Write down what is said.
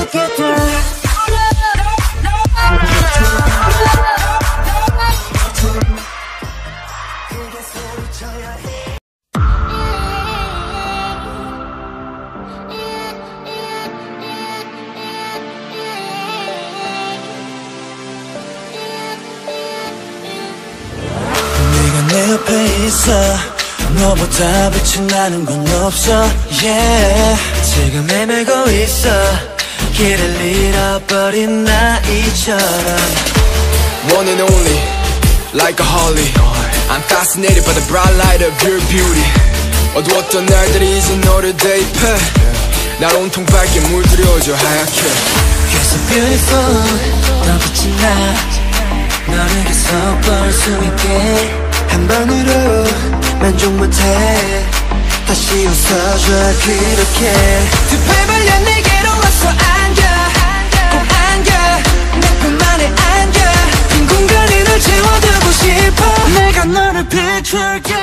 내 옆에 있어 너보다 빛이 나는 건 없어 yeah. 지금 헤매고 있어 길을 잃어버린 나이처럼 One and only, like a holly I'm fascinated by the bright light of your beauty 어두웠던 날들이 이제 너를 대입해 날 온통 밝게 물들여줘 하얗게 You're so beautiful 더 빛이 나 너를 계속 볼 수 있게 한 번으로 만족 못해 다시 웃어줘 그렇게 두 팔 벌려 내게로 와서 안겨 꼭 안겨 내 품 안에 안겨 빈 공간에 널 채워두고 싶어 내가 너를 비출게